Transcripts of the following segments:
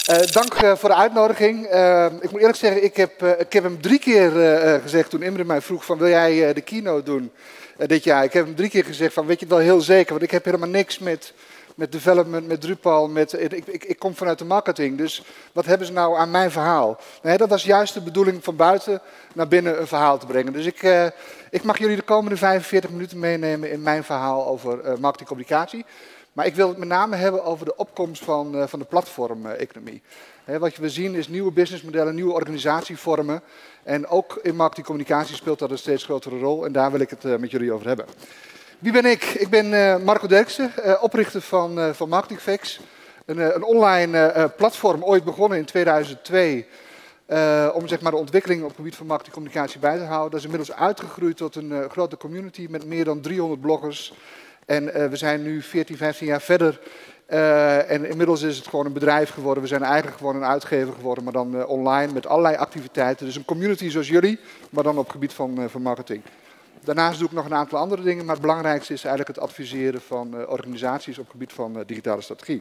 Dank voor de uitnodiging. Ik moet eerlijk zeggen, ik heb hem 3 keer gezegd toen Imre mij vroeg van wil jij de keynote doen dit jaar. Ik heb hem 3 keer gezegd van weet je het wel heel zeker, want ik heb helemaal niks met development, met Drupal, ik kom vanuit de marketing. Dus wat hebben ze nou aan mijn verhaal? Nee, dat was juist de bedoeling van buiten naar binnen een verhaal te brengen. Dus ik mag jullie de komende 45 minuten meenemen in mijn verhaal over marketingcommunicatie. Maar ik wil het met name hebben over de opkomst van de platformeconomie. Wat we zien is nieuwe businessmodellen, nieuwe organisatievormen. En ook in marketingcommunicatie speelt dat een steeds grotere rol. En daar wil ik het met jullie over hebben. Wie ben ik? Ik ben Marco Derksen, oprichter van MarketingFacts. Een online platform, ooit begonnen in 2002. Om zeg maar, de ontwikkeling op het gebied van marketingcommunicatie bij te houden. Dat is inmiddels uitgegroeid tot een grote community met meer dan 300 bloggers. En we zijn nu 14, 15 jaar verder. En inmiddels is het gewoon een bedrijf geworden. We zijn eigenlijk gewoon een uitgever geworden, maar dan online met allerlei activiteiten. Dus een community zoals jullie, maar dan op het gebied van marketing. Daarnaast doe ik nog een aantal andere dingen, maar het belangrijkste is eigenlijk het adviseren van organisaties op het gebied van digitale strategie.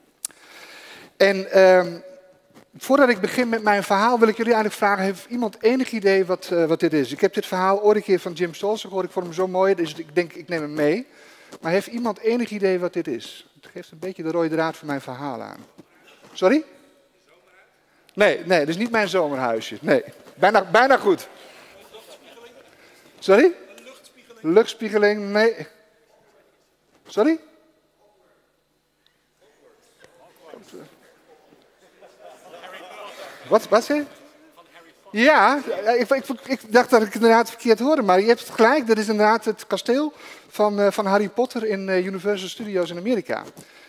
En voordat ik begin met mijn verhaal wil ik jullie eigenlijk vragen, heeft iemand enig idee wat dit is? Ik heb dit verhaal ooit een keer van Jim Stolzer gehoord, ik vond hem zo mooi, dus ik denk ik neem hem mee. Maar heeft iemand enig idee wat dit is? Het geeft een beetje de rode draad van mijn verhaal aan. Sorry? Nee, dit is niet mijn zomerhuisje. Nee, bijna goed. Sorry? Luchtspiegeling, nee. Sorry? Wat zei je? Ja, ik dacht dat ik het inderdaad verkeerd hoorde, maar je hebt het gelijk. Dat is inderdaad het kasteel van Harry Potter in Universal Studios in Amerika.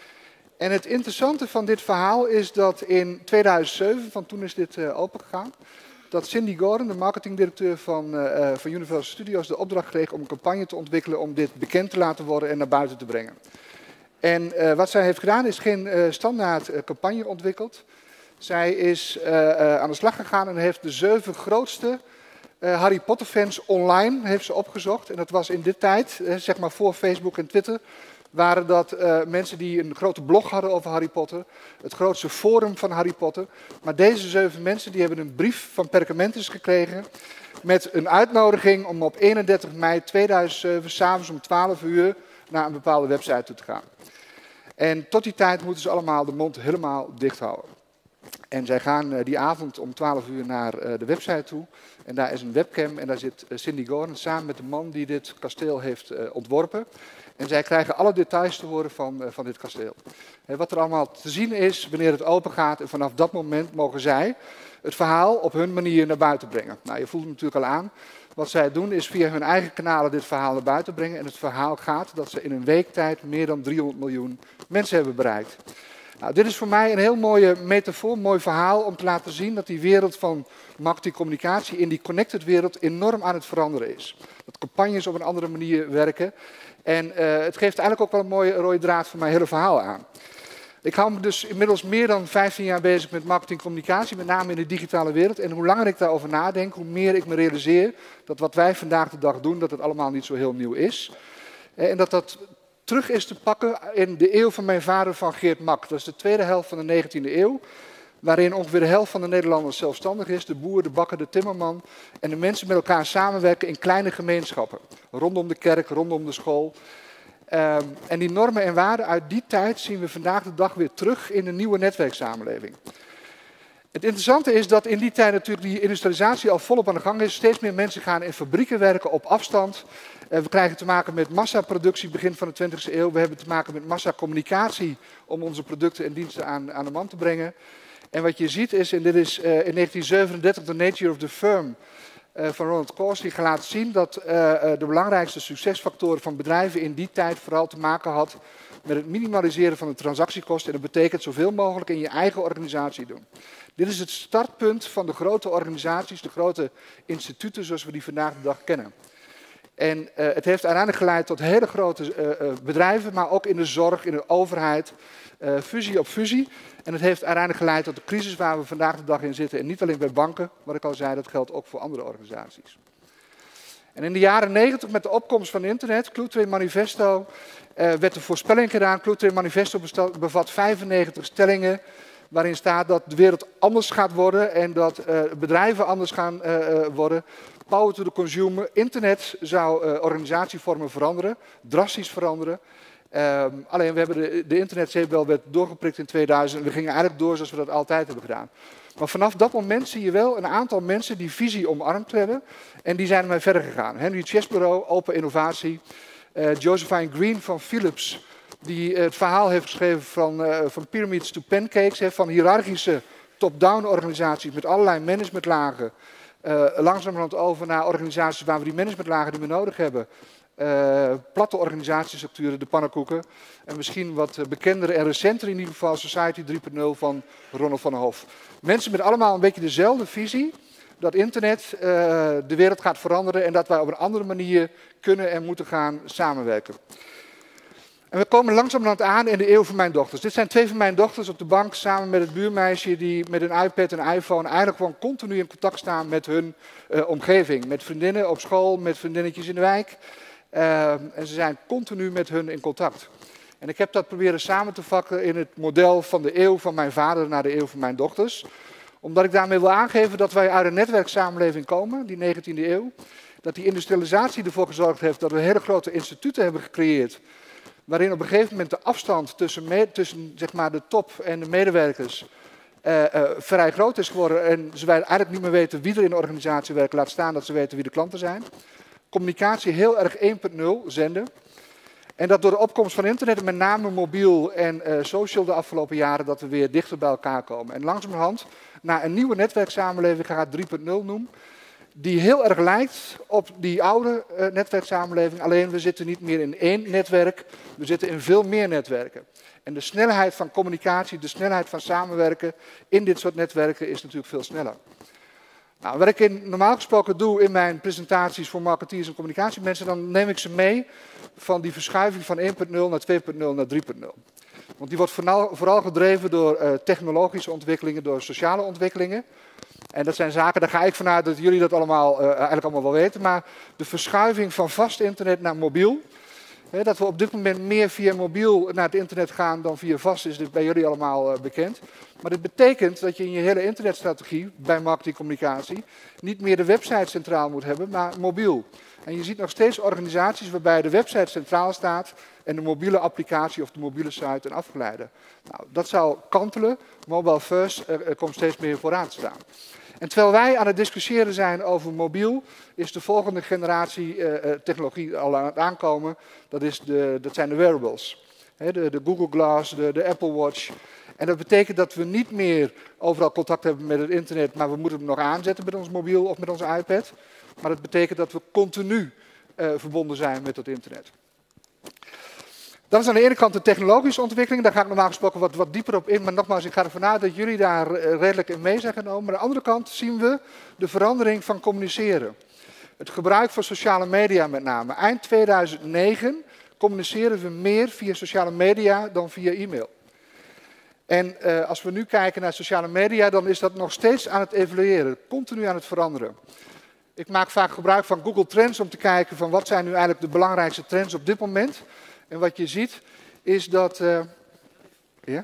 En het interessante van dit verhaal is dat in 2007, van toen is dit opengegaan, dat Cindy Gordon, de marketingdirecteur van Universal Studios, de opdracht kreeg om een campagne te ontwikkelen om dit bekend te laten worden en naar buiten te brengen. En wat zij heeft gedaan is geen standaard campagne ontwikkeld. Zij is aan de slag gegaan en heeft de 7 grootste Harry Potter fans online heeft ze opgezocht. En dat was in dit tijd, zeg maar voor Facebook en Twitter, waren dat mensen die een grote blog hadden over Harry Potter. Het grootste forum van Harry Potter. Maar deze 7 mensen die hebben een brief van Perkamentus gekregen met een uitnodiging om op 31 mei 2007 s'avonds om 12 uur naar een bepaalde website toe te gaan. En tot die tijd moeten ze allemaal de mond helemaal dicht houden. En zij gaan die avond om 12 uur naar de website toe. En daar is een webcam en daar zit Cindy Gordon samen met de man die dit kasteel heeft ontworpen. En zij krijgen alle details te horen van dit kasteel. Wat er allemaal te zien is wanneer het open gaat. En vanaf dat moment mogen zij het verhaal op hun manier naar buiten brengen. Nou, je voelt het natuurlijk al aan. Wat zij doen is via hun eigen kanalen dit verhaal naar buiten brengen. En het verhaal gaat dat ze in een week tijd meer dan 300 miljoen mensen hebben bereikt. Nou, dit is voor mij een heel mooie metafoor, een mooi verhaal om te laten zien dat die wereld van marketingcommunicatie in die connected wereld enorm aan het veranderen is. Dat campagnes op een andere manier werken. En het geeft eigenlijk ook wel een mooie rode draad van mijn hele verhaal aan. Ik hou me dus inmiddels meer dan 15 jaar bezig met marketingcommunicatie, met name in de digitale wereld. En hoe langer ik daarover nadenk, hoe meer ik me realiseer dat wat wij vandaag de dag doen, dat het allemaal niet zo heel nieuw is. En dat terug is te pakken in de eeuw van mijn vader van Geert Mak. Dat is de tweede helft van de 19e eeuw. Waarin ongeveer de helft van de Nederlanders zelfstandig is. De boer, de bakker, de timmerman. En de mensen met elkaar samenwerken in kleine gemeenschappen. Rondom de kerk, rondom de school. En die normen en waarden uit die tijd zien we vandaag de dag weer terug in de nieuwe netwerksamenleving. Het interessante is dat in die tijd natuurlijk die industrialisatie al volop aan de gang is. Steeds meer mensen gaan in fabrieken werken op afstand. We krijgen te maken met massaproductie begin van de 20e eeuw. We hebben te maken met massacommunicatie om onze producten en diensten aan de man te brengen. En wat je ziet is, en dit is in 1937 The Nature of the Firm van Ronald Coase, die laat zien dat de belangrijkste succesfactoren van bedrijven in die tijd vooral te maken had met het minimaliseren van de transactiekosten. En dat betekent zoveel mogelijk in je eigen organisatie doen. Dit is het startpunt van de grote organisaties, de grote instituten zoals we die vandaag de dag kennen. En het heeft uiteindelijk geleid tot hele grote bedrijven, maar ook in de zorg, in de overheid, fusie op fusie. En het heeft uiteindelijk geleid tot de crisis waar we vandaag de dag in zitten. En niet alleen bij banken, wat ik al zei, dat geldt ook voor andere organisaties. En in de jaren 90 met de opkomst van internet, Cluedo Manifesto, werd de voorspelling gedaan. Cluedo Manifesto bevat 95 stellingen waarin staat dat de wereld anders gaat worden en dat bedrijven anders gaan worden. Power to the consumer. Internet zou organisatievormen veranderen, drastisch veranderen. Alleen we hebben de internetzeepbel werd doorgeprikt in 2000 en we gingen eigenlijk door zoals we dat altijd hebben gedaan. Maar vanaf dat moment zie je wel een aantal mensen die visie omarmd hebben en die zijn ermee verder gegaan. Henry Chesbrough, Open Innovatie. Josephine Green van Philips, die het verhaal heeft geschreven van pyramids to pancakes, van hiërarchische top-down organisaties met allerlei managementlagen. Langzamerhand over naar organisaties waar we die managementlagen niet meer nodig hebben. Platte organisatiestructuren, de pannenkoeken. En misschien wat bekender en recenter in ieder geval Society 3.0 van Ronald van der Hof. Mensen met allemaal een beetje dezelfde visie. Dat internet de wereld gaat veranderen en dat wij op een andere manier kunnen en moeten gaan samenwerken. En we komen langzamerhand aan in de eeuw van mijn dochters. Dit zijn 2 van mijn dochters op de bank samen met het buurmeisje die met een iPad en een iPhone eigenlijk gewoon continu in contact staan met hun omgeving. Met vriendinnen op school, met vriendinnetjes in de wijk. En ze zijn continu met hun in contact. En ik heb dat proberen samen te vatten in het model van de eeuw van mijn vader naar de eeuw van mijn dochters. Omdat ik daarmee wil aangeven dat wij uit een netwerksamenleving komen, die 19e eeuw. Dat die industrialisatie ervoor gezorgd heeft dat we hele grote instituten hebben gecreëerd. Waarin op een gegeven moment de afstand tussen zeg maar, de top en de medewerkers vrij groot is geworden. En ze eigenlijk niet meer weten wie er in de organisatie werkt, laat staan dat ze weten wie de klanten zijn. Communicatie heel erg 1.0, zenden. En dat door de opkomst van internet, met name mobiel en social de afgelopen jaren, dat we weer dichter bij elkaar komen. En langzamerhand naar een nieuwe netwerksamenleving gaat 3.0 noemen. Die heel erg lijkt op die oude netwerksamenleving. Alleen we zitten niet meer in 1 netwerk, we zitten in veel meer netwerken. En de snelheid van communicatie, de snelheid van samenwerken in dit soort netwerken is natuurlijk veel sneller. Nou, wat ik normaal gesproken doe in mijn presentaties voor marketeers en communicatiemensen, dan neem ik ze mee van die verschuiving van 1.0 naar 2.0 naar 3.0. Want die wordt vooral gedreven door technologische ontwikkelingen, door sociale ontwikkelingen. En dat zijn zaken, daar ga ik vanuit dat jullie dat eigenlijk allemaal wel weten. Maar de verschuiving van vast internet naar mobiel. Dat we op dit moment meer via mobiel naar het internet gaan dan via vast is dit bij jullie allemaal bekend. Maar dit betekent dat je in je hele internetstrategie bij marketingcommunicatie niet meer de website centraal moet hebben, maar mobiel. En je ziet nog steeds organisaties waarbij de website centraal staat en de mobiele applicatie of de mobiele site een afgeleide. Nou, dat zou kantelen. Mobile first komt steeds meer vooraan te staan. En terwijl wij aan het discussiëren zijn over mobiel, is de volgende generatie technologie al aan het aankomen. Dat zijn de wearables. De Google Glass, de Apple Watch. En dat betekent dat we niet meer overal contact hebben met het internet, maar we moeten hem nog aanzetten met ons mobiel of met onze iPad. Maar dat betekent dat we continu verbonden zijn met het internet. Dat is aan de ene kant de technologische ontwikkeling. Daar ga ik normaal gesproken wat dieper op in. Maar nogmaals, ik ga ervan uit dat jullie daar redelijk in mee zijn genomen. Maar aan de andere kant zien we de verandering van communiceren. Het gebruik van sociale media met name. Eind 2009 communiceren we meer via sociale media dan via e-mail. En als we nu kijken naar sociale media, dan is dat nog steeds aan het evolueren. Continu aan het veranderen. Ik maak vaak gebruik van Google Trends om te kijken van wat zijn nu eigenlijk de belangrijkste trends op dit moment. En wat je ziet is dat... ja?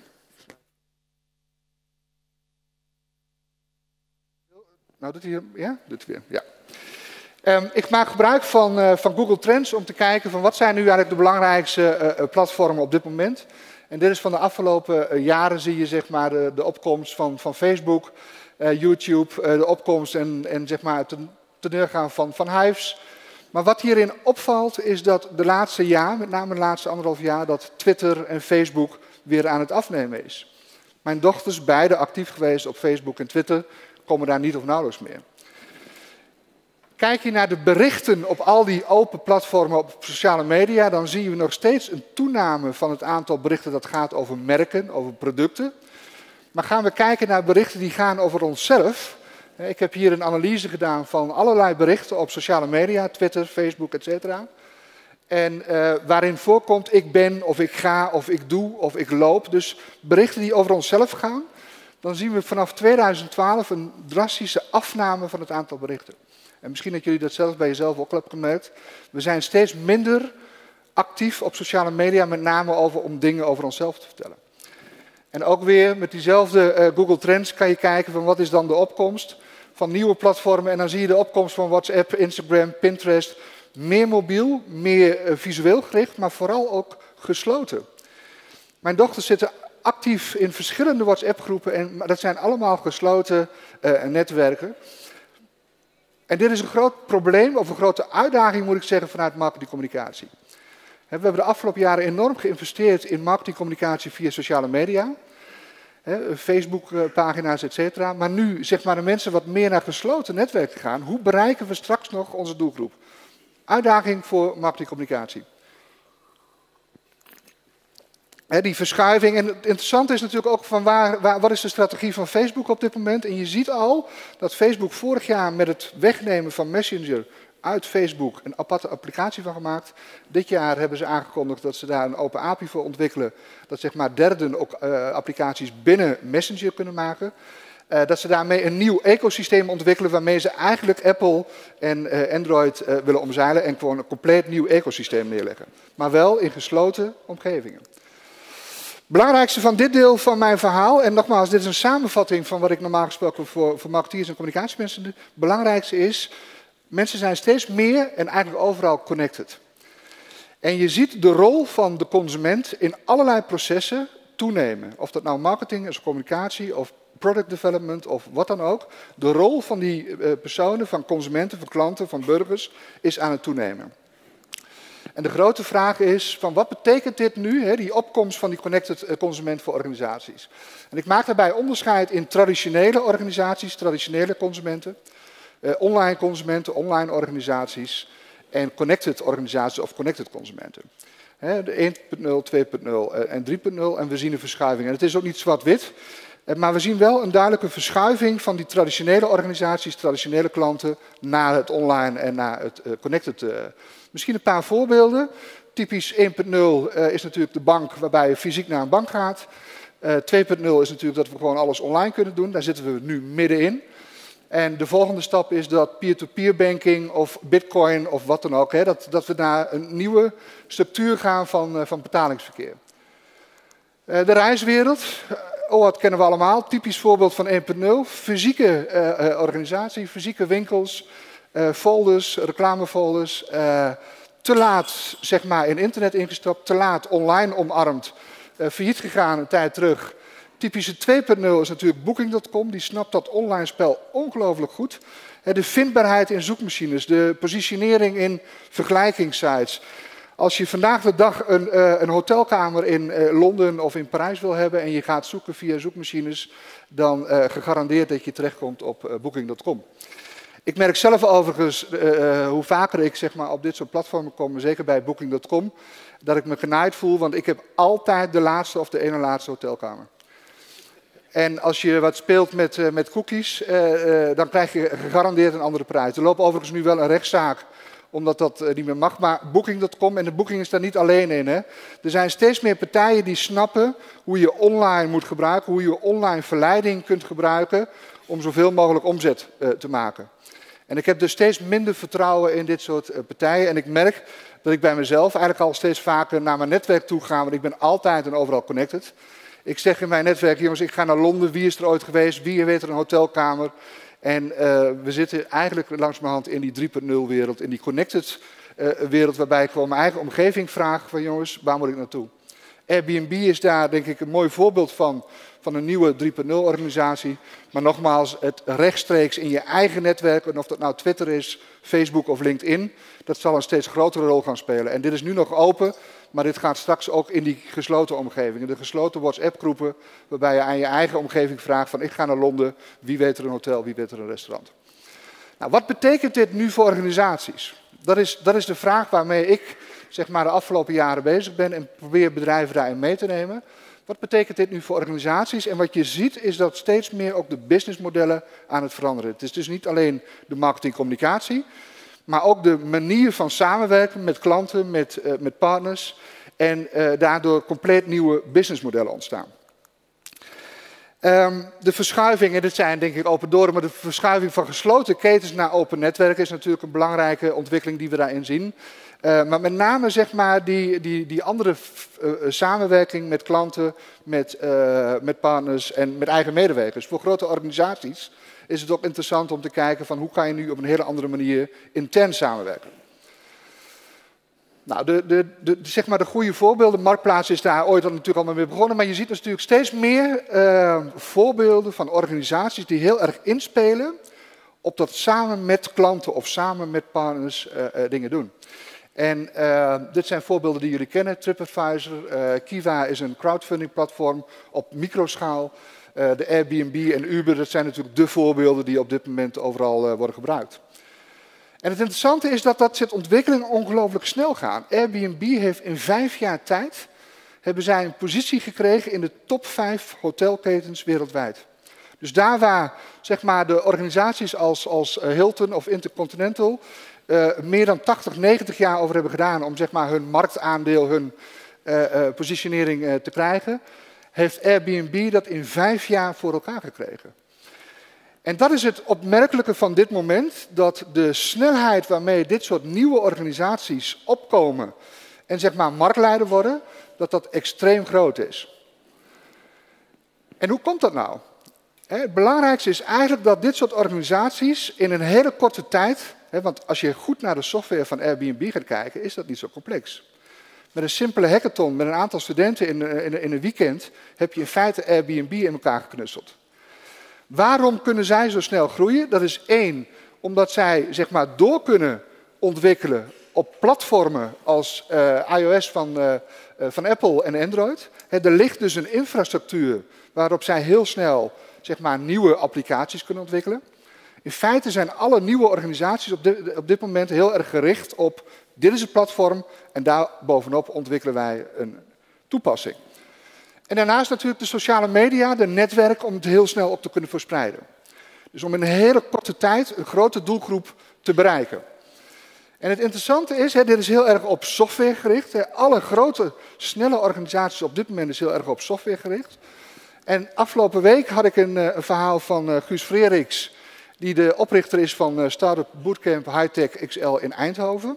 Nou, doet hij hier... Ja? Doet hij weer. Ja. Ik maak gebruik van Google Trends om te kijken van wat zijn nu eigenlijk de belangrijkste platformen op dit moment. En dit is van de afgelopen jaren zie je zeg maar de opkomst van Facebook, YouTube, de opkomst en zeg maar het teneergaan van Hives. Maar wat hierin opvalt is dat de laatste jaar, met name de laatste 1,5 jaar, dat Twitter en Facebook weer aan het afnemen is. Mijn dochters, beide actief geweest op Facebook en Twitter, komen daar niet of nauwelijks meer. Kijk je naar de berichten op al die open platformen op sociale media, dan zien we nog steeds een toename van het aantal berichten dat gaat over merken, over producten. Maar gaan we kijken naar berichten die gaan over onszelf. Ik heb hier een analyse gedaan van allerlei berichten op sociale media, Twitter, Facebook, etc. En waarin voorkomt ik ben, of ik ga, of ik doe, of ik loop. Dus berichten die over onszelf gaan, dan zien we vanaf 2012 een drastische afname van het aantal berichten. En misschien dat jullie dat zelf bij jezelf ook hebben gemerkt. We zijn steeds minder actief op sociale media, met name om dingen over onszelf te vertellen. En ook weer met diezelfde Google Trends kan je kijken van wat is dan de opkomst van nieuwe platformen. En dan zie je de opkomst van WhatsApp, Instagram, Pinterest. Meer mobiel, meer visueel gericht, maar vooral ook gesloten. Mijn dochters zitten actief in verschillende WhatsApp-groepen, en dat zijn allemaal gesloten netwerken. En dit is een groot probleem, of een grote uitdaging moet ik zeggen, vanuit marketingcommunicatie. We hebben de afgelopen jaren enorm geïnvesteerd in marketingcommunicatie via sociale media. Facebook-pagina's, etc. Maar nu, zeg maar, de mensen wat meer naar gesloten netwerken gaan. Hoe bereiken we straks nog onze doelgroep? Uitdaging voor marketingcommunicatie. Die verschuiving. En het interessante is natuurlijk ook van wat is de strategie van Facebook op dit moment. En je ziet al dat Facebook vorig jaar met het wegnemen van Messenger uit Facebook een aparte applicatie van gemaakt. Dit jaar hebben ze aangekondigd dat ze daar een open API voor ontwikkelen. Dat zeg maar derden ook applicaties binnen Messenger kunnen maken. Dat ze daarmee een nieuw ecosysteem ontwikkelen waarmee ze eigenlijk Apple en Android willen omzeilen en gewoon een compleet nieuw ecosysteem neerleggen. Maar wel in gesloten omgevingen. Het belangrijkste van dit deel van mijn verhaal, en nogmaals, dit is een samenvatting van wat ik normaal gesproken voor marketeers en communicatiemensen doe. Het belangrijkste is, mensen zijn steeds meer en eigenlijk overal connected. En je ziet de rol van de consument in allerlei processen toenemen. Of dat nou marketing is, communicatie of product development of wat dan ook. De rol van die personen, van consumenten, van klanten, van burgers is aan het toenemen. En de grote vraag is, van wat betekent dit nu, die opkomst van die connected consument voor organisaties? En ik maak daarbij onderscheid in traditionele organisaties, traditionele consumenten, online consumenten, online organisaties en connected organisaties of connected consumenten. De 1.0, 2.0 en 3.0 en we zien een verschuiving. En het is ook niet zwart-wit, maar we zien wel een duidelijke verschuiving van die traditionele organisaties, traditionele klanten, naar het online en naar het connected. Misschien een paar voorbeelden. Typisch 1.0 is natuurlijk de bank waarbij je fysiek naar een bank gaat. 2.0 is natuurlijk dat we gewoon alles online kunnen doen. Daar zitten we nu middenin. En de volgende stap is dat peer-to-peer banking of bitcoin of wat dan ook. Dat we naar een nieuwe structuur gaan van betalingsverkeer. De reiswereld. OAT kennen we allemaal. Typisch voorbeeld van 1.0. Fysieke organisatie, fysieke winkels. Folders, reclamefolders, te laat zeg maar in internet ingestapt, te laat online omarmd, failliet gegaan een tijd terug. Typische 2.0 is natuurlijk Booking.com, die snapt dat online spel ongelooflijk goed. De vindbaarheid in zoekmachines, de positionering in vergelijkingssites. Als je vandaag de dag een hotelkamer in Londen of in Parijs wil hebben en je gaat zoeken via zoekmachines, dan gegarandeerd dat je terechtkomt op Booking.com. Ik merk zelf overigens, hoe vaker ik zeg maar, op dit soort platformen kom, zeker bij Booking.com, dat ik me genaaid voel, want ik heb altijd de laatste of de ene laatste hotelkamer. En als je wat speelt met cookies, dan krijg je gegarandeerd een andere prijs. Er loopt overigens nu wel een rechtszaak, omdat dat niet meer mag. Maar Booking.com, en de Booking is daar niet alleen in. Hè. Er zijn steeds meer partijen die snappen hoe je online moet gebruiken, hoe je online verleiding kunt gebruiken om zoveel mogelijk omzet te maken. En ik heb dus steeds minder vertrouwen in dit soort partijen. En ik merk dat ik bij mezelf eigenlijk al steeds vaker naar mijn netwerk toe ga, want ik ben altijd en overal connected. Ik zeg in mijn netwerk, jongens, ik ga naar Londen, wie is er ooit geweest, wie weet er een hotelkamer. En we zitten eigenlijk langzamerhand in die 3.0 wereld, in die connected wereld, waarbij ik gewoon mijn eigen omgeving vraag van jongens, waar moet ik naartoe? Airbnb is daar denk ik een mooi voorbeeld van een nieuwe 3.0 organisatie. Maar nogmaals, het rechtstreeks in je eigen netwerk, en of dat nou Twitter is, Facebook of LinkedIn, dat zal een steeds grotere rol gaan spelen. En dit is nu nog open, maar dit gaat straks ook in die gesloten omgevingen. De gesloten WhatsApp-groepen, waarbij je aan je eigen omgeving vraagt van ik ga naar Londen, wie weet er een hotel, wie weet er een restaurant. Nou, wat betekent dit nu voor organisaties? Dat is de vraag waarmee ik zeg maar, de afgelopen jaren bezig ben en probeer bedrijven daarin mee te nemen. Wat betekent dit nu voor organisaties? En wat je ziet is dat steeds meer ook de businessmodellen aan het veranderen. Het is dus niet alleen de marketingcommunicatie, maar ook de manier van samenwerken met klanten, met partners. En daardoor compleet nieuwe businessmodellen ontstaan. De verschuiving, en dit zijn denk ik open deuren, maar de verschuiving van gesloten ketens naar open netwerken is natuurlijk een belangrijke ontwikkeling die we daarin zien. Maar met name zeg maar die andere samenwerking met klanten, met partners en met eigen medewerkers. Voor grote organisaties is het ook interessant om te kijken van hoe kan je nu op een hele andere manier intern samenwerken. Nou, zeg maar de goede voorbeelden, Marktplaats is daar ooit natuurlijk allemaal mee begonnen, maar je ziet natuurlijk steeds meer voorbeelden van organisaties die heel erg inspelen op dat samen met klanten of samen met partners dingen doen. En dit zijn voorbeelden die jullie kennen, TripAdvisor, Kiva is een crowdfunding platform op microschaal, de Airbnb en Uber, dat zijn natuurlijk de voorbeelden die op dit moment overal worden gebruikt. En het interessante is dat soort ontwikkelingen ongelooflijk snel gaan. Airbnb heeft in 5 jaar tijd, hebben zij een positie gekregen in de top 5 hotelketens wereldwijd. Dus daar waar zeg maar, de organisaties als Hilton of Intercontinental meer dan 80, 90 jaar over hebben gedaan om zeg maar, hun marktaandeel, hun positionering te krijgen, heeft Airbnb dat in 5 jaar voor elkaar gekregen. En dat is het opmerkelijke van dit moment, dat de snelheid waarmee dit soort nieuwe organisaties opkomen en zeg maar marktleider worden, dat extreem groot is. En hoe komt dat nou? Het belangrijkste is eigenlijk dat dit soort organisaties in een hele korte tijd, want als je goed naar de software van Airbnb gaat kijken, is dat niet zo complex. Met een simpele hackathon, met een aantal studenten in een weekend, heb je in feite Airbnb in elkaar geknutseld. Waarom kunnen zij zo snel groeien? Dat is 1, omdat zij zeg maar, door kunnen ontwikkelen op platformen als iOS van Apple en Android. Er ligt dus een infrastructuur waarop zij heel snel zeg maar, nieuwe applicaties kunnen ontwikkelen. In feite zijn alle nieuwe organisaties op dit moment heel erg gericht op dit is het platform en daar bovenop ontwikkelen wij een toepassing. En daarnaast natuurlijk de sociale media, de netwerk om het heel snel op te kunnen verspreiden. Dus om in een hele korte tijd een grote doelgroep te bereiken. En het interessante is, dit is heel erg op software gericht. Alle grote, snelle organisaties op dit moment is heel erg op software gericht. En afgelopen week had ik een verhaal van Guus Freeriks, die de oprichter is van Startup Bootcamp Hightech XL in Eindhoven.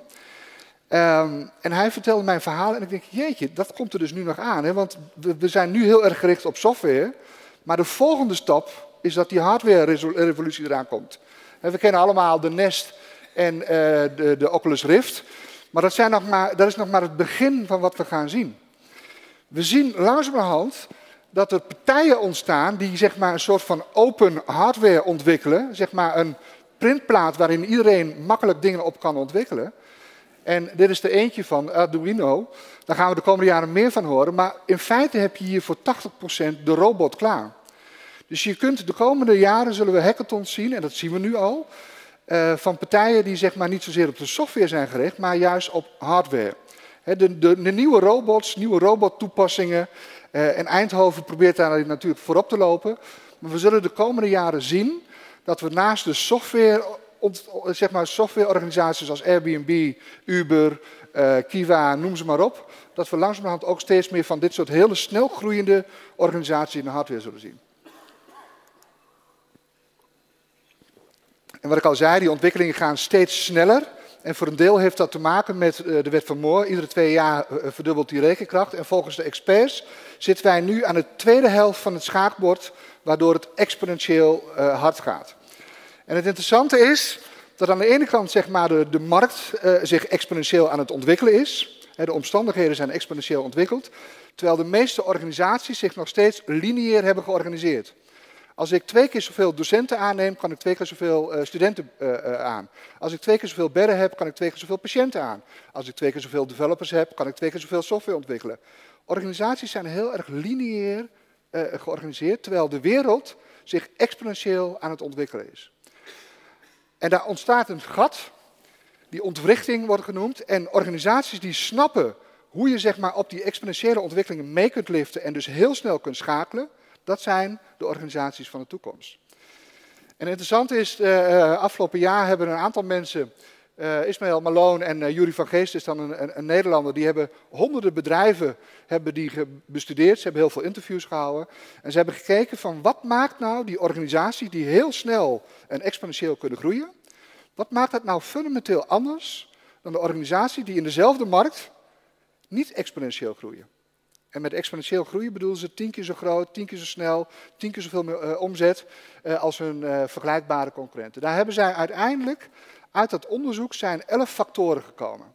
En hij vertelde mijn verhaal en ik denk, jeetje, dat komt er dus nu nog aan. Hè? Want we zijn nu heel erg gericht op software. Maar de volgende stap is dat die hardware-revolutie eraan komt. En we kennen allemaal de Nest en de Oculus Rift. Maar dat is nog maar het begin van wat we gaan zien. We zien langzamerhand dat er partijen ontstaan die zeg maar, een soort van open hardware ontwikkelen. Zeg maar een printplaat waarin iedereen makkelijk dingen op kan ontwikkelen. En dit is er eentje van Arduino. Daar gaan we de komende jaren meer van horen. Maar in feite heb je hier voor 80% de robot klaar. Dus je kunt de komende jaren zullen we hackathons zien, en dat zien we nu al, van partijen die zeg maar, niet zozeer op de software zijn gericht, maar juist op hardware. De nieuwe robots, nieuwe robottoepassingen. En Eindhoven probeert daar natuurlijk voorop te lopen. Maar we zullen de komende jaren zien dat we naast de software, zeg maar softwareorganisaties als Airbnb, Uber, Kiva, noem ze maar op, dat we langzamerhand ook steeds meer van dit soort hele snel groeiende organisaties in de hardware zullen zien. En wat ik al zei, die ontwikkelingen gaan steeds sneller. En voor een deel heeft dat te maken met de wet van Moore. Iedere 2 jaar verdubbelt die rekenkracht. En volgens de experts zitten wij nu aan de tweede helft van het schaakbord, waardoor het exponentieel hard gaat. En het interessante is dat aan de ene kant zeg maar, de markt zich exponentieel aan het ontwikkelen is. De omstandigheden zijn exponentieel ontwikkeld. Terwijl de meeste organisaties zich nog steeds lineair hebben georganiseerd. Als ik 2 keer zoveel docenten aanneem, kan ik 2 keer zoveel studenten aan. Als ik 2 keer zoveel bedden heb, kan ik 2 keer zoveel patiënten aan. Als ik 2 keer zoveel developers heb, kan ik 2 keer zoveel software ontwikkelen. Organisaties zijn heel erg lineair georganiseerd, terwijl de wereld zich exponentieel aan het ontwikkelen is. En daar ontstaat een gat, die ontwrichting wordt genoemd. En organisaties die snappen hoe je zeg maar, op die exponentiële ontwikkelingen mee kunt liften en dus heel snel kunt schakelen, dat zijn de organisaties van de toekomst. En interessant is, afgelopen jaar hebben een aantal mensen Ismaël Malone en Jurie van Geest is dan een Nederlander. Die hebben honderden bedrijven bestudeerd. Ze hebben heel veel interviews gehouden. En ze hebben gekeken van wat maakt nou die organisaties die heel snel en exponentieel kunnen groeien. Wat maakt dat nou fundamenteel anders dan de organisatie die in dezelfde markt niet exponentieel groeien. En met exponentieel groeien bedoelen ze 10 keer zo groot, 10 keer zo snel, 10 keer zoveel meer omzet als hun vergelijkbare concurrenten. Daar hebben zij uiteindelijk, uit dat onderzoek zijn 11 factoren gekomen.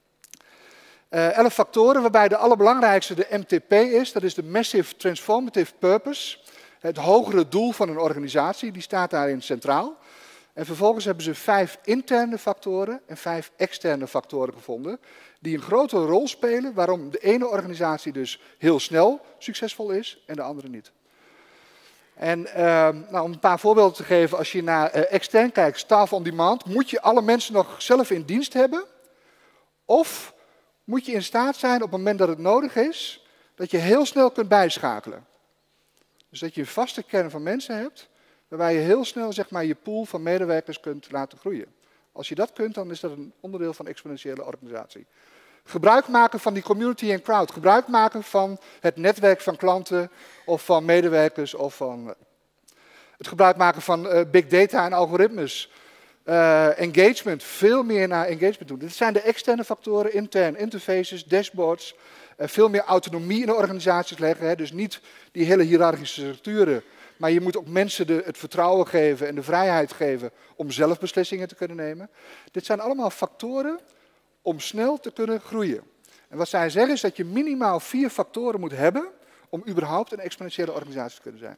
11 factoren waarbij de allerbelangrijkste de MTP is, dat is de Massive Transformative Purpose. Het hogere doel van een organisatie, die staat daarin centraal. En vervolgens hebben ze 5 interne factoren en 5 externe factoren gevonden, die een grote rol spelen waarom de ene organisatie dus heel snel succesvol is en de andere niet. En om een paar voorbeelden te geven, als je naar extern kijkt, staff on demand, moet je alle mensen nog zelf in dienst hebben? Of moet je in staat zijn op het moment dat het nodig is, dat je heel snel kunt bijschakelen? Dus dat je een vaste kern van mensen hebt, waarbij je heel snel zeg maar, je pool van medewerkers kunt laten groeien. Als je dat kunt, dan is dat een onderdeel van exponentiële organisatie. Gebruik maken van die community en crowd. Gebruik maken van het netwerk van klanten of van medewerkers of van het gebruik maken van big data en algoritmes. Engagement, veel meer naar engagement doen. Dit zijn de externe factoren, intern interfaces, dashboards. Veel meer autonomie in de organisaties leggen. Hè, dus niet die hele hiërarchische structuren. Maar je moet ook mensen het vertrouwen geven en de vrijheid geven om zelf beslissingen te kunnen nemen. Dit zijn allemaal factoren om snel te kunnen groeien. En wat zij zeggen is dat je minimaal 4 factoren moet hebben om überhaupt een exponentiële organisatie te kunnen zijn.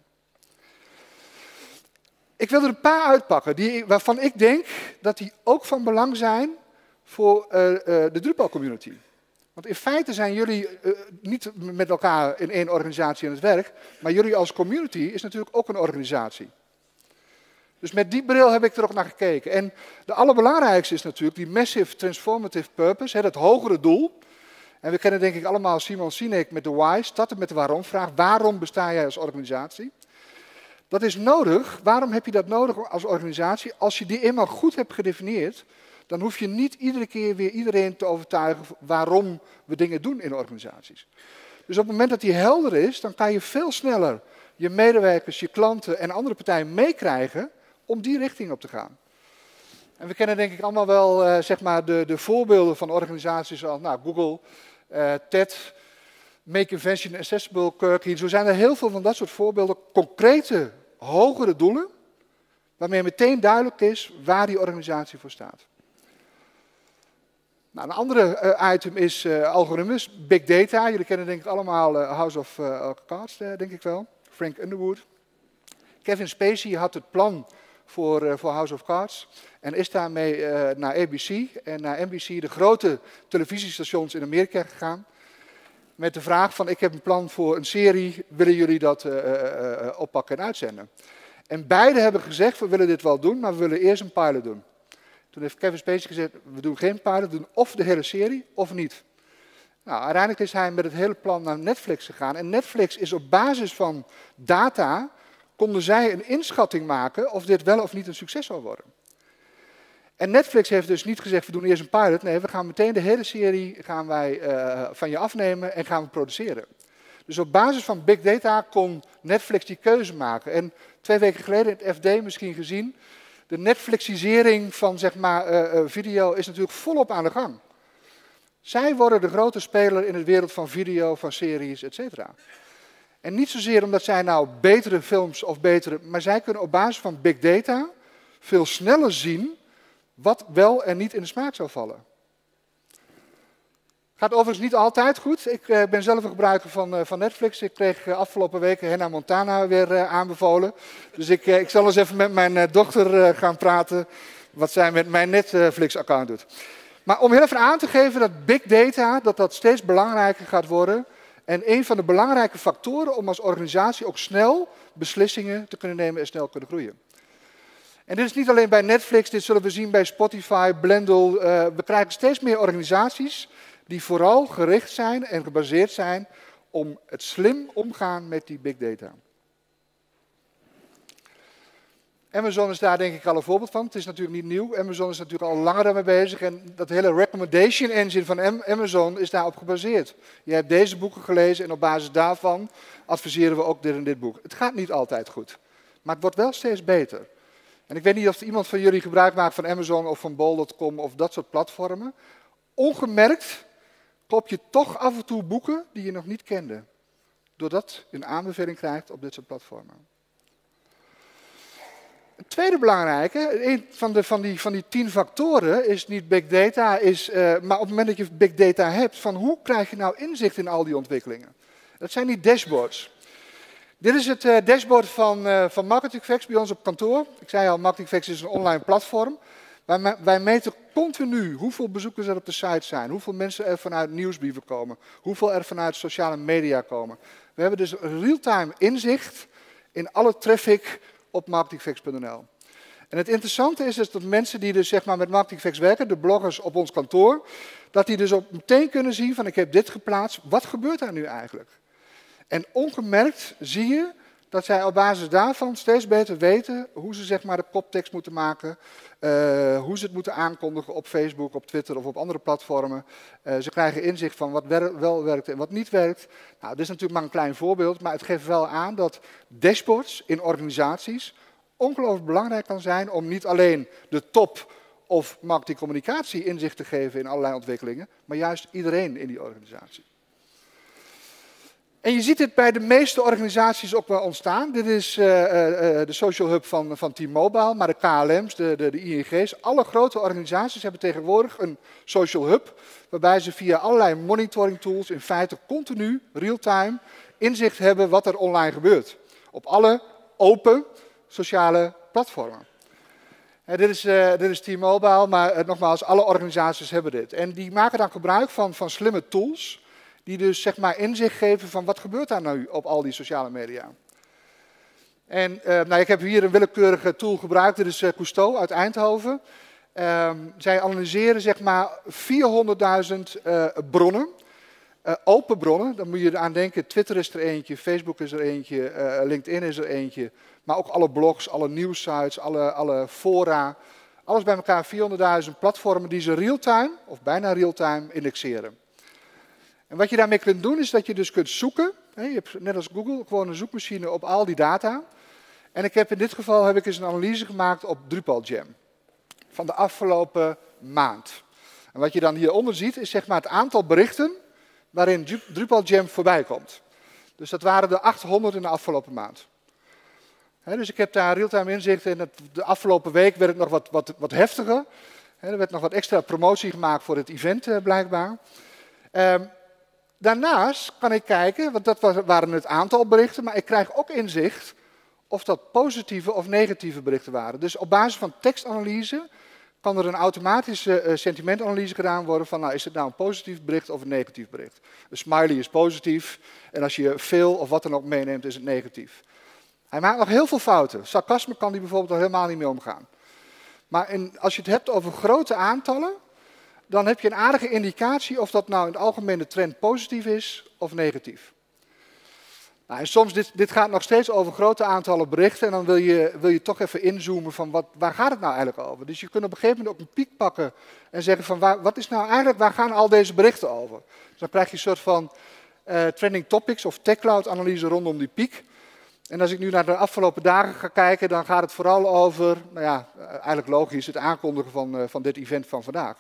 Ik wil er een paar uitpakken waarvan ik denk dat die ook van belang zijn voor de Drupal community. Want in feite zijn jullie niet met elkaar in één organisatie aan het werk, maar jullie als community is natuurlijk ook een organisatie. Dus met die bril heb ik er ook naar gekeken. En de allerbelangrijkste is natuurlijk die Massive Transformative Purpose, het hogere doel. En we kennen denk ik allemaal Simon Sinek met de why, starten met de waarom-vraag. Waarom besta jij als organisatie? Dat is nodig. Waarom heb je dat nodig als organisatie? Als je die eenmaal goed hebt gedefinieerd, dan hoef je niet iedere keer weer iedereen te overtuigen waarom we dingen doen in organisaties. Dus op het moment dat die helder is, dan kan je veel sneller je medewerkers, je klanten en andere partijen meekrijgen om die richting op te gaan. En we kennen denk ik allemaal wel zeg maar de voorbeelden van organisaties zoals Google, TED, Make Invention Accessible, Kirk. Zo zijn er heel veel van dat soort voorbeelden, concrete, hogere doelen, waarmee meteen duidelijk is waar die organisatie voor staat. Nou, een andere item is algoritmes, big data. Jullie kennen denk ik allemaal House of Cards, denk ik wel. Frank Underwood. Kevin Spacey had het plan voor House of Cards en is daarmee naar ABC en naar NBC, de grote televisiestations in Amerika gegaan. Met de vraag van, ik heb een plan voor een serie, willen jullie dat oppakken en uitzenden? En beide hebben gezegd, we willen dit wel doen, maar we willen eerst een pilot doen. Toen heeft Kevin Spacey gezegd, we doen geen pilot, we doen of de hele serie of niet. Nou, uiteindelijk is hij met het hele plan naar Netflix gegaan. En Netflix is op basis van data, konden zij een inschatting maken of dit wel of niet een succes zou worden. En Netflix heeft dus niet gezegd, we doen eerst een pilot. Nee, we gaan meteen de hele serie van je afnemen en gaan we produceren. Dus op basis van big data kon Netflix die keuze maken. En 2 weken geleden in het FD misschien gezien, de Netflixisering van zeg maar, video is natuurlijk volop aan de gang. Zij worden de grote speler in de wereld van video, van series, etc. En niet zozeer omdat zij nou betere films of betere, maar zij kunnen op basis van big data veel sneller zien wat wel en niet in de smaak zou vallen. Gaat overigens niet altijd goed. Ik ben zelf een gebruiker van Netflix. Ik kreeg afgelopen weken Hannah Montana weer aanbevolen. Dus ik zal eens even met mijn dochter gaan praten wat zij met mijn Netflix-account doet. Maar om heel even aan te geven dat big data dat steeds belangrijker gaat worden. En een van de belangrijke factoren om als organisatie ook snel beslissingen te kunnen nemen en snel kunnen groeien. En dit is niet alleen bij Netflix, dit zullen we zien bij Spotify, Blendel. We krijgen steeds meer organisaties die vooral gericht zijn en gebaseerd zijn om het slim omgaan met die big data. Amazon is daar denk ik al een voorbeeld van. Het is natuurlijk niet nieuw. Amazon is natuurlijk al langer daarmee bezig. En dat hele recommendation engine van Amazon is daarop gebaseerd. Je hebt deze boeken gelezen en op basis daarvan adviseren we ook dit en dit boek. Het gaat niet altijd goed. Maar het wordt wel steeds beter. En ik weet niet of iemand van jullie gebruik maakt van Amazon of van bol.com of dat soort platformen. Ongemerkt koop je toch af en toe boeken die je nog niet kende. Doordat je een aanbeveling krijgt op dit soort platformen. Het tweede belangrijke, een van die 10 factoren is niet big data, maar op het moment dat je big data hebt, van hoe krijg je nou inzicht in al die ontwikkelingen? Dat zijn die dashboards. Dit is het dashboard van MarketingFacts bij ons op kantoor. Ik zei al, MarketingFacts is een online platform. Wij meten continu hoeveel bezoekers er op de site zijn, hoeveel mensen er vanuit nieuwsbrieven komen, hoeveel er vanuit sociale media komen. We hebben dus real-time inzicht in alle traffic op marketingfacts.nl. En het interessante is dus dat mensen die dus zeg maar met MarketingFacts werken, de bloggers op ons kantoor, dat die dus ook meteen kunnen zien van ik heb dit geplaatst, wat gebeurt daar nu eigenlijk? En ongemerkt zie je dat zij op basis daarvan steeds beter weten hoe ze zeg maar de koptekst moeten maken, hoe ze het moeten aankondigen op Facebook, op Twitter of op andere platformen. Ze krijgen inzicht van wat wel werkt en wat niet werkt. Nou, dit is natuurlijk maar een klein voorbeeld, maar het geeft wel aan dat dashboards in organisaties ongelooflijk belangrijk kan zijn om niet alleen de top of marketingcommunicatie inzicht te geven in allerlei ontwikkelingen, maar juist iedereen in die organisatie. En je ziet dit bij de meeste organisaties ook wel ontstaan. Dit is de social hub van T-Mobile, maar de KLM's, de ING's. Alle grote organisaties hebben tegenwoordig een social hub, waarbij ze via allerlei monitoring tools in feite continu, real-time, inzicht hebben wat er online gebeurt. Op alle open sociale platformen. Dit is T-Mobile, maar nogmaals, alle organisaties hebben dit. En die maken dan gebruik van slimme tools, die dus zeg maar inzicht geven van wat gebeurt daar nou op al die sociale media. En ik heb hier een willekeurige tool gebruikt, dit is Cousteau uit Eindhoven. Zij analyseren zeg maar 400.000 bronnen, open bronnen. Dan moet je eraan denken, Twitter is er eentje, Facebook is er eentje, LinkedIn is er eentje. Maar ook alle blogs, alle nieuwssites, alle fora. Alles bij elkaar 400.000 platformen die ze real-time of bijna real-time indexeren. En wat je daarmee kunt doen is dat je dus kunt zoeken. Je hebt net als Google gewoon een zoekmachine op al die data. En in dit geval heb ik eens een analyse gemaakt op DrupalJam. Van de afgelopen maand. En wat je dan hieronder ziet is zeg maar het aantal berichten waarin DrupalJam voorbij komt. Dus dat waren er 800 in de afgelopen maand. Dus ik heb daar real-time inzicht in. De afgelopen week werd het nog wat heftiger. Er werd nog wat extra promotie gemaakt voor het event blijkbaar. Daarnaast kan ik kijken, want dat waren het aantal berichten, maar ik krijg ook inzicht of dat positieve of negatieve berichten waren. Dus op basis van tekstanalyse kan er een automatische sentimentanalyse gedaan worden van, nou, is het nou een positief bericht of een negatief bericht. Een smiley is positief en als je veel of wat dan ook meeneemt is het negatief. Hij maakt nog heel veel fouten. Sarcasme kan hij bijvoorbeeld nog helemaal niet mee omgaan. Maar als je het hebt over grote aantallen, dan heb je een aardige indicatie of dat nou in het algemeen de trend positief is of negatief. Nou, en soms, dit gaat nog steeds over grote aantallen berichten en dan wil je toch even inzoomen van waar gaat het nou eigenlijk over. Dus je kunt op een gegeven moment ook een piek pakken en zeggen van wat is nou eigenlijk, waar gaan al deze berichten over. Dus dan krijg je een soort van trending topics of TechCloud analyse rondom die piek. En als ik nu naar de afgelopen dagen ga kijken, dan gaat het vooral over, nou ja, eigenlijk logisch, het aankondigen van dit event van vandaag.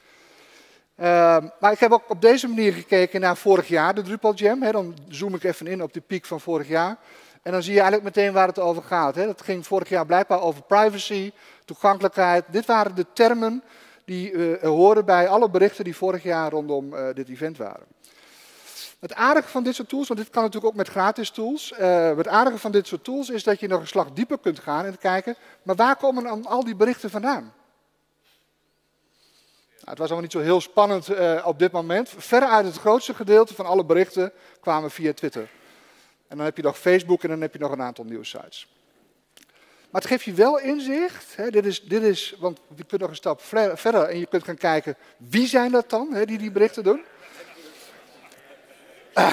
Maar ik heb ook op deze manier gekeken naar vorig jaar, de DrupalJam. Dan zoom ik even in op de piek van vorig jaar. En dan zie je eigenlijk meteen waar het over gaat. Dat ging vorig jaar blijkbaar over privacy, toegankelijkheid. Dit waren de termen die horen bij alle berichten die vorig jaar rondom dit event waren. Het aardige van dit soort tools, want dit kan natuurlijk ook met gratis tools. Het aardige van dit soort tools is dat je nog een slag dieper kunt gaan en kijken, maar waar komen dan al die berichten vandaan? Nou, het was allemaal niet zo heel spannend op dit moment. Veruit het grootste gedeelte van alle berichten kwamen via Twitter. En dan heb je nog Facebook en dan heb je nog een aantal nieuwssites. Maar het geeft je wel inzicht. Dit is, want je kunt nog een stap verder en je kunt gaan kijken, wie zijn dat dan die berichten doen?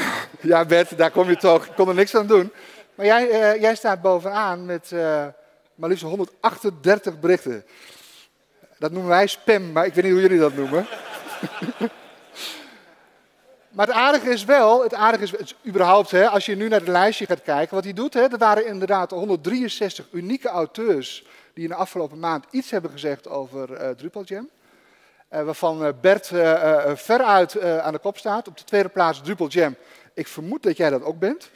Ja Bert, daar kom je toch, ik kon er niks aan doen. Maar jij staat bovenaan met Maar liefst 138 berichten. Dat noemen wij spam, maar ik weet niet hoe jullie dat noemen. Maar het aardige is überhaupt, hè, als je nu naar het lijstje gaat kijken, wat hij doet, hè, er waren inderdaad 163 unieke auteurs die in de afgelopen maand iets hebben gezegd over Drupal Jam. Waarvan Bert veruit aan de kop staat. Op de tweede plaats Drupal Jam. Ik vermoed dat jij dat ook bent.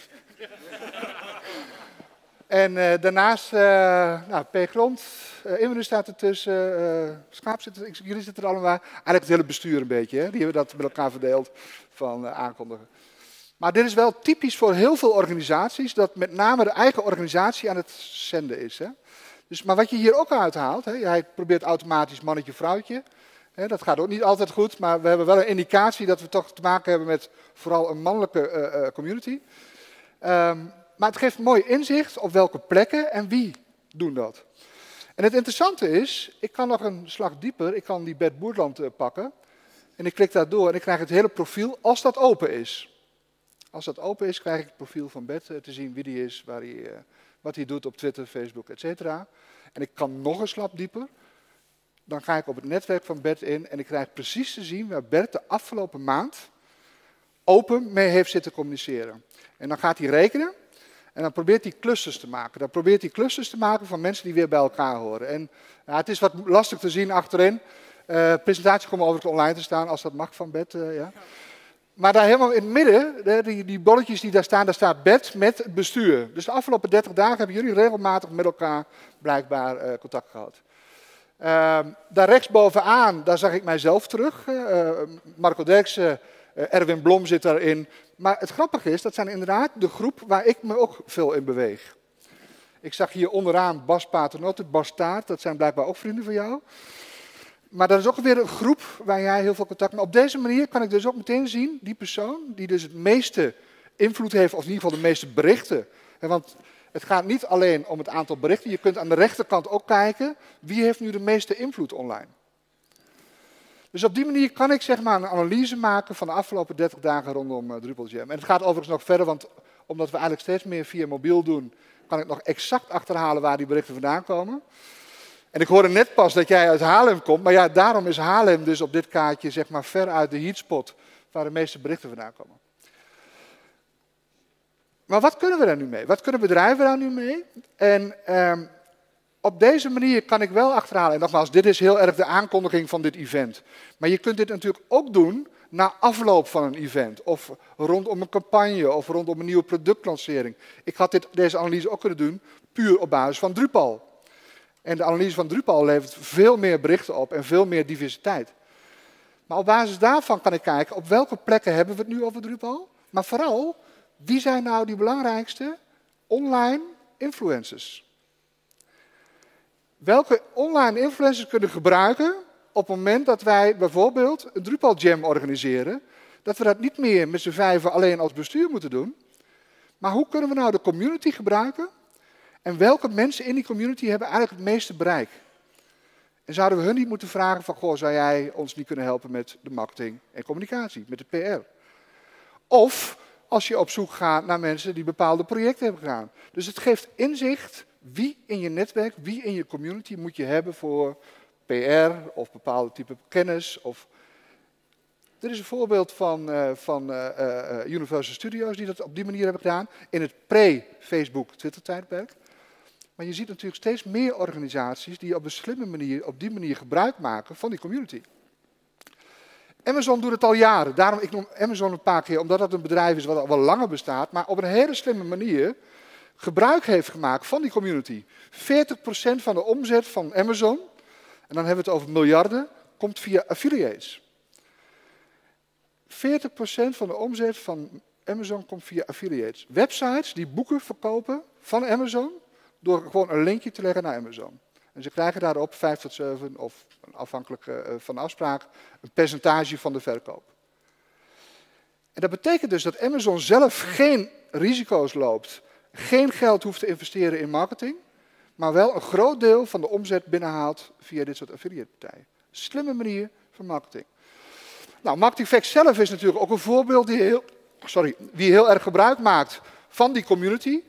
En daarnaast P. Grond, Imre staat ertussen, Schaap zit er, jullie zitten er allemaal. Eigenlijk het hele bestuur een beetje, hè? Die hebben dat met elkaar verdeeld van aankondigen. Maar dit is wel typisch voor heel veel organisaties, dat met name de eigen organisatie aan het zenden is. Hè? Dus, maar wat je hier ook uithaalt, hè, hij probeert automatisch mannetje-vrouwtje. Dat gaat ook niet altijd goed, maar we hebben wel een indicatie dat we toch te maken hebben met vooral een mannelijke community. Maar het geeft mooi inzicht op welke plekken en wie doen dat. En het interessante is, ik kan nog een slag dieper, ik kan die Bert Boerland pakken. En ik klik daar door en ik krijg het hele profiel als dat open is. Als dat open is, krijg ik het profiel van Bert te zien wie die is, wat hij doet op Twitter, Facebook, etc. En ik kan nog een slag dieper. Dan ga ik op het netwerk van Bert in en ik krijg precies te zien waar Bert de afgelopen maand open mee heeft zitten communiceren. En dan gaat hij rekenen en dan probeert hij clusters te maken. Dan probeert hij clusters te maken van mensen die weer bij elkaar horen. En het is wat lastig te zien achterin. Presentatie komt overigens online te staan als dat mag van Bert. Ja. Maar daar helemaal in het midden, die bolletjes die daar staat Bert met het bestuur. Dus de afgelopen 30 dagen hebben jullie regelmatig met elkaar blijkbaar contact gehad. Daar rechtsbovenaan, daar zag ik mijzelf terug. Marco Derksen, Erwin Blom zit daarin. Maar het grappige is, dat zijn inderdaad de groep waar ik me ook veel in beweeg. Ik zag hier onderaan Bas Paternotte, Bas Taart, dat zijn blijkbaar ook vrienden van jou. Maar dat is ook weer een groep waar jij heel veel contact mee hebt. Op deze manier kan ik dus ook meteen zien, die persoon die dus het meeste invloed heeft, of in ieder geval de meeste berichten. Want het gaat niet alleen om het aantal berichten. Je kunt aan de rechterkant ook kijken, wie heeft nu de meeste invloed online. Dus op die manier kan ik zeg maar een analyse maken van de afgelopen 30 dagen rondom Drupal Jam. En het gaat overigens nog verder, want omdat we eigenlijk steeds meer via mobiel doen, kan ik nog exact achterhalen waar die berichten vandaan komen. En ik hoorde net pas dat jij uit Haarlem komt, maar ja, daarom is Haarlem dus op dit kaartje zeg maar ver uit de heatspot waar de meeste berichten vandaan komen. Maar wat kunnen we daar nu mee? Wat kunnen bedrijven daar nu mee? En op deze manier kan ik wel achterhalen. En nogmaals, dit is heel erg de aankondiging van dit event. Maar je kunt dit natuurlijk ook doen na afloop van een event. Of rondom een campagne, of rondom een nieuwe productlancering. Ik had deze analyse ook kunnen doen, puur op basis van Drupal. En de analyse van Drupal levert veel meer berichten op en veel meer diversiteit. Maar op basis daarvan kan ik kijken, op welke plekken hebben we het nu over Drupal? Maar vooral, wie zijn nou die belangrijkste online influencers? Welke online influencers kunnen gebruiken op het moment dat wij bijvoorbeeld een Drupal Jam organiseren? Dat we dat niet meer met z'n vijven alleen als bestuur moeten doen. Maar hoe kunnen we nou de community gebruiken? En welke mensen in die community hebben eigenlijk het meeste bereik? En zouden we hun niet moeten vragen van, goh, zou jij ons niet kunnen helpen met de marketing en communicatie, met de PR? Of als je op zoek gaat naar mensen die bepaalde projecten hebben gedaan. Dus het geeft inzicht wie in je netwerk, wie in je community moet je hebben voor PR of bepaalde type kennis. Dit is een voorbeeld van Universal Studios die dat op die manier hebben gedaan in het pre-Facebook Twitter-tijdperk. Maar je ziet natuurlijk steeds meer organisaties die op een slimme manier, op die manier gebruik maken van die community. Amazon doet het al jaren. Daarom ik noem Amazon een paar keer, omdat het een bedrijf is wat al wel langer bestaat, maar op een hele slimme manier gebruik heeft gemaakt van die community. 40% van de omzet van Amazon, en dan hebben we het over miljarden, komt via affiliates. 40% van de omzet van Amazon komt via affiliates. Websites die boeken verkopen van Amazon, door gewoon een linkje te leggen naar Amazon. En ze krijgen daarop 5 tot 7, of afhankelijk van de afspraak, een percentage van de verkoop. En dat betekent dus dat Amazon zelf geen risico's loopt, geen geld hoeft te investeren in marketing, maar wel een groot deel van de omzet binnenhaalt via dit soort affiliate-partijen. Slimme manier van marketing. Nou, MarketingFacts zelf is natuurlijk ook een voorbeeld die heel erg gebruik maakt van die community.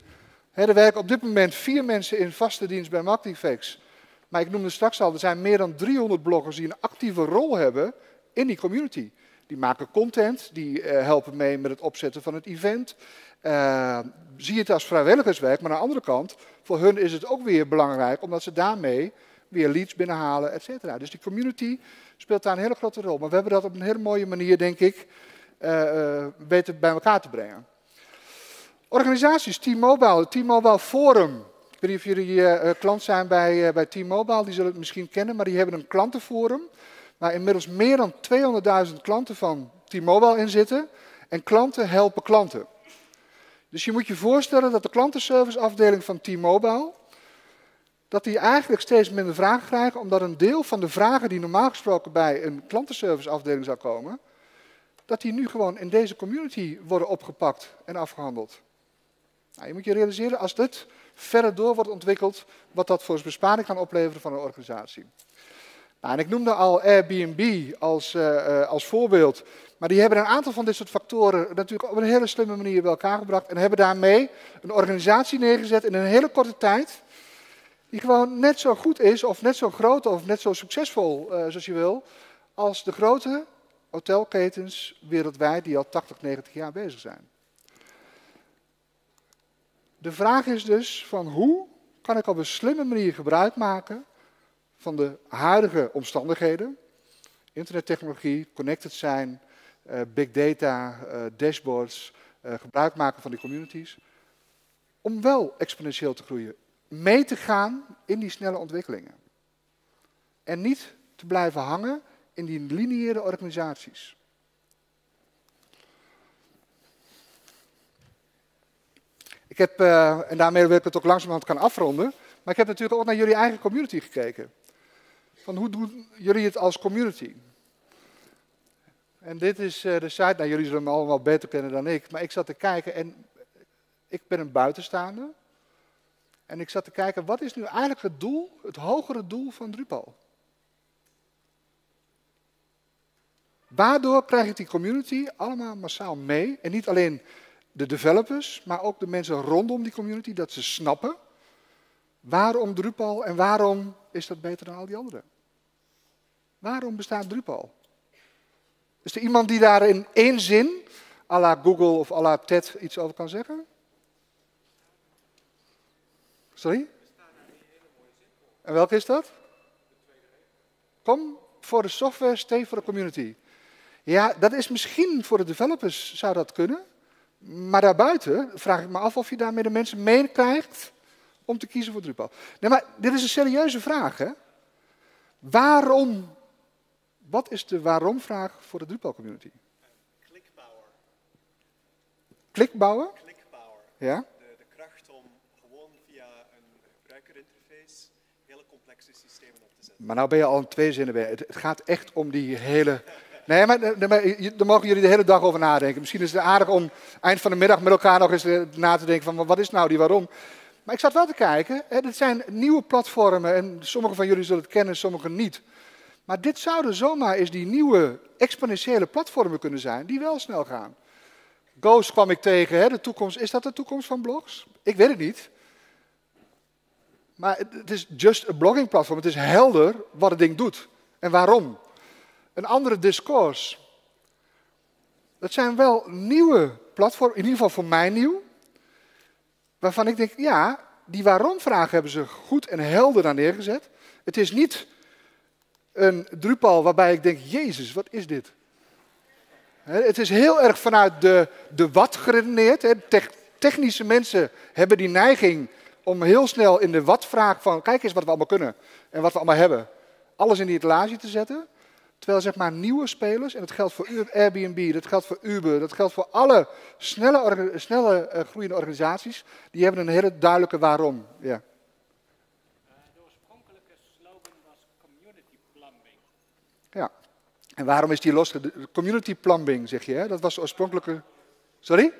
Er werken op dit moment 4 mensen in vaste dienst bij Marketingfacts. Maar ik noemde straks al, er zijn meer dan 300 bloggers die een actieve rol hebben in die community. Die maken content, die helpen mee met het opzetten van het event. Zie het als vrijwilligerswerk, maar aan de andere kant, voor hun is het ook weer belangrijk, omdat ze daarmee weer leads binnenhalen, et cetera. Dus die community speelt daar een hele grote rol. Maar we hebben dat op een hele mooie manier, denk ik, weten bij elkaar te brengen. Organisaties, T-Mobile, het T-Mobile Forum. Ik weet niet of jullie klant zijn bij T-Mobile, die zullen het misschien kennen, maar die hebben een klantenforum waar inmiddels meer dan 200.000 klanten van T-Mobile in zitten. En klanten helpen klanten. Dus je moet je voorstellen dat de klantenserviceafdeling van T-Mobile, dat die eigenlijk steeds minder vragen krijgen, omdat een deel van de vragen die normaal gesproken bij een klantenserviceafdeling zou komen, dat die nu gewoon in deze community worden opgepakt en afgehandeld. Nou, je moet je realiseren, als dit verder door wordt ontwikkeld, wat dat voor besparing kan opleveren van een organisatie. Nou, en ik noemde al Airbnb als voorbeeld, maar die hebben een aantal van dit soort factoren natuurlijk op een hele slimme manier bij elkaar gebracht en hebben daarmee een organisatie neergezet in een hele korte tijd, die gewoon net zo goed is, of net zo groot, of net zo succesvol, zoals je wil, als de grote hotelketens wereldwijd die al 80, 90 jaar bezig zijn. De vraag is dus van hoe kan ik op een slimme manier gebruik maken van de huidige omstandigheden, internettechnologie, connected zijn, big data, dashboards, gebruik maken van die communities, om wel exponentieel te groeien, mee te gaan in die snelle ontwikkelingen. En niet te blijven hangen in die lineaire organisaties. Ik heb, en daarmee wil ik het ook langzamerhand gaan afronden, maar ik heb natuurlijk ook naar jullie eigen community gekeken. Van hoe doen jullie het als community? En dit is de site, nou jullie zullen me allemaal beter kennen dan ik, maar ik zat te kijken en ik ben een buitenstaander. En ik zat te kijken, wat is nu eigenlijk het doel, het hogere doel van Drupal? Waardoor krijg ik die community allemaal massaal mee? En niet alleen de developers, maar ook de mensen rondom die community, dat ze snappen waarom Drupal en waarom is dat beter dan al die anderen. Waarom bestaat Drupal? Is er iemand die daar in één zin, à la Google of à la TED, iets over kan zeggen? Sorry? En welke is dat? Kom voor de software, stay voor de community. Ja, dat is misschien voor de developers zou dat kunnen. Maar daarbuiten vraag ik me af of je daarmee de mensen meekrijgt om te kiezen voor Drupal. Nee, maar dit is een serieuze vraag, hè? Waarom? Wat is de waarom-vraag voor de Drupal community? Klikpower. Klikbouwen? Klikpower. Ja? De kracht om gewoon via een gebruikerinterface hele complexe systemen op te zetten. Maar nou ben je al in 2 zinnen bij. Het gaat echt om die hele... Nee, maar daar mogen jullie de hele dag over nadenken. Misschien is het aardig om eind van de middag met elkaar nog eens na te denken van wat is nou die waarom. Maar ik zat wel te kijken, dit zijn nieuwe platformen en sommige van jullie zullen het kennen, sommigen niet. Maar dit zouden zomaar eens die nieuwe exponentiële platformen kunnen zijn die wel snel gaan. Ghost kwam ik tegen, de toekomst. Is dat de toekomst van blogs? Ik weet het niet. Maar het is just een blogging platform. Het is helder wat het ding doet en waarom. Een andere Discourse. Dat zijn wel nieuwe platformen, in ieder geval voor mij nieuw. Waarvan ik denk, ja, die waarom-vraag hebben ze goed en helder daar neergezet. Het is niet een Drupal waarbij ik denk, Jezus, wat is dit? Het is heel erg vanuit de wat geredeneerd. Technische mensen hebben die neiging om heel snel in de wat-vraag van, kijk eens wat we allemaal kunnen en wat we allemaal hebben, alles in die etalage te zetten. Terwijl zeg maar nieuwe spelers, en dat geldt voor Airbnb, dat geldt voor Uber, dat geldt voor alle snelle groeiende organisaties, die hebben een hele duidelijke waarom. Ja. De oorspronkelijke slogan was community plumbing. Ja. En waarom is die los? Community plumbing zeg je, hè? Dat was de oorspronkelijke... Sorry?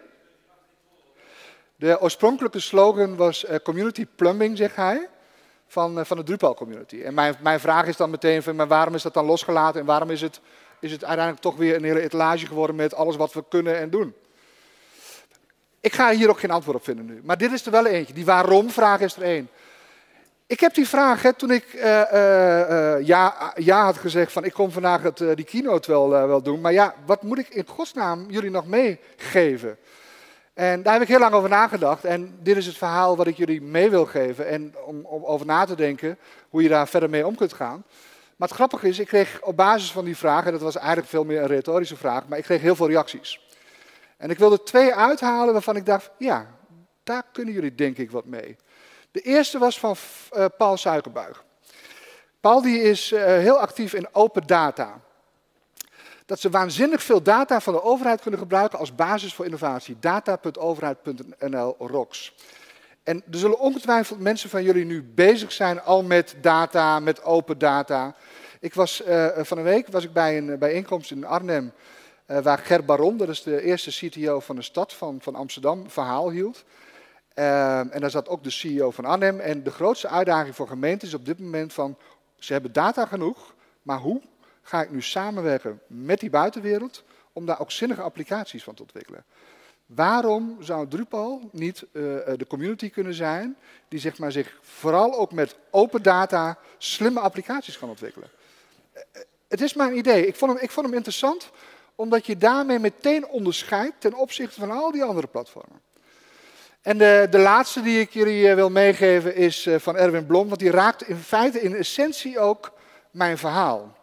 De oorspronkelijke slogan was community plumbing, zegt hij. Van de Drupal community. En mijn vraag is dan meteen van, maar waarom is dat dan losgelaten en waarom is het uiteindelijk toch weer een hele etalage geworden met alles wat we kunnen en doen? Ik ga hier ook geen antwoord op vinden nu. Maar dit is er wel eentje. Die waarom-vraag is er één. Ik heb die vraag, toen ik ja had gezegd van ik kom vandaag die keynote wel doen. Maar ja, wat moet ik in godsnaam jullie nog meegeven? En daar heb ik heel lang over nagedacht. En dit is het verhaal wat ik jullie mee wil geven. En om over na te denken hoe je daar verder mee om kunt gaan. Maar het grappige is, ik kreeg op basis van die vraag, en dat was eigenlijk veel meer een retorische vraag, maar ik kreeg heel veel reacties. En ik wilde 2 uithalen waarvan ik dacht, ja, daar kunnen jullie denk ik wat mee. De eerste was van Paul Suikerbuig. Paul die is heel actief in open data. Dat ze waanzinnig veel data van de overheid kunnen gebruiken als basis voor innovatie. Data.overheid.nl rocks. En er zullen ongetwijfeld mensen van jullie nu bezig zijn al met data, met open data. Ik was van een week bij een bijeenkomst in Arnhem, waar Ger Baron, dat is de eerste CTO van de stad van Amsterdam, verhaal hield. En daar zat ook de CEO van Arnhem. En de grootste uitdaging voor gemeenten is op dit moment van, ze hebben data genoeg, maar hoe ga ik nu samenwerken met die buitenwereld om daar ook zinnige applicaties van te ontwikkelen? Waarom zou Drupal niet de community kunnen zijn die zeg maar, zich vooral ook met open data slimme applicaties kan ontwikkelen? Het is mijn idee. Ik vond hem interessant omdat je daarmee meteen onderscheidt ten opzichte van al die andere platformen. En de laatste die ik jullie wil meegeven is van Erwin Blom, want die raakt in feite in essentie ook mijn verhaal.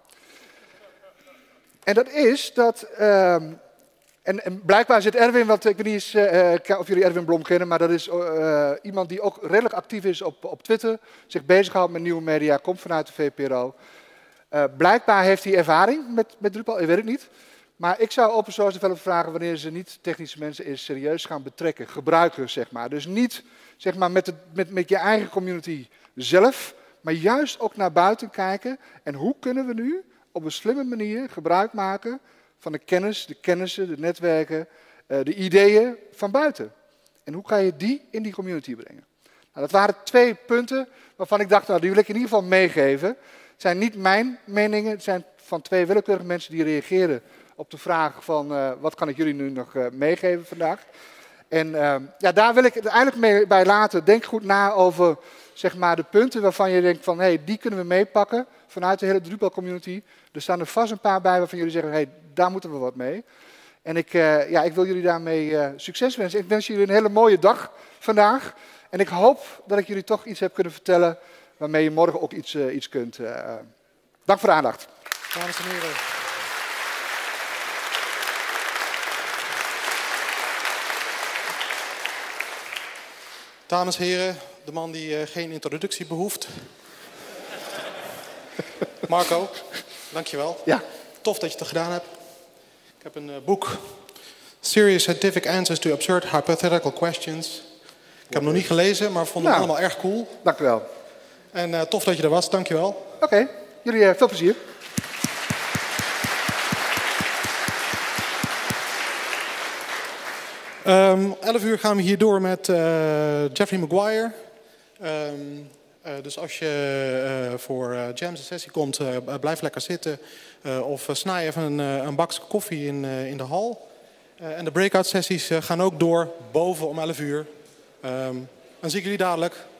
En dat is dat, en blijkbaar zit Erwin, want ik weet niet of jullie Erwin Blom kennen, maar dat is iemand die ook redelijk actief is op Twitter, zich bezighoudt met nieuwe media, komt vanuit de VPRO. Blijkbaar heeft hij ervaring met Drupal, ik weet het niet. Maar ik zou open source developers vragen wanneer ze niet technische mensen eens serieus gaan betrekken, gebruiken zeg maar. Dus niet zeg maar, met je eigen community zelf, maar juist ook naar buiten kijken. En hoe kunnen we nu op een slimme manier gebruik maken van de kennis, de kennissen, de netwerken, de ideeën van buiten. En hoe kan je die in die community brengen? Nou, dat waren 2 punten waarvan ik dacht, nou, die wil ik in ieder geval meegeven. Het zijn niet mijn meningen, het zijn van 2 willekeurige mensen die reageren op de vraag van wat kan ik jullie nu nog meegeven vandaag. En ja, daar wil ik het eigenlijk bij laten. Denk goed na over zeg maar, de punten waarvan je denkt van hey, die kunnen we meepakken vanuit de hele Drupal community. Er staan er vast een paar bij waarvan jullie zeggen hey, daar moeten we wat mee. En ik wil jullie daarmee succes wensen. Ik wens jullie een hele mooie dag vandaag. En ik hoop dat ik jullie toch iets heb kunnen vertellen waarmee je morgen ook iets kunt. Dank voor de aandacht. Dames en heren. Dames en heren, de man die geen introductie behoeft. Marco, dankjewel. Ja. Tof dat je het gedaan hebt. Ik heb een boek. Serious Scientific Answers to Absurd Hypothetical Questions. Ik heb hem nog niet gelezen, maar vond hem allemaal erg cool. Dank u wel. En tof dat je er was, dankjewel. Oké, jullie veel plezier. Om 11 uur gaan we hier door met Jeffrey Maguire. Dus als je voor Jam's sessie komt, blijf lekker zitten. Of snij even een bakje koffie in de hal. En de breakout sessies gaan ook door boven om 11 uur. Dan zie ik jullie dadelijk.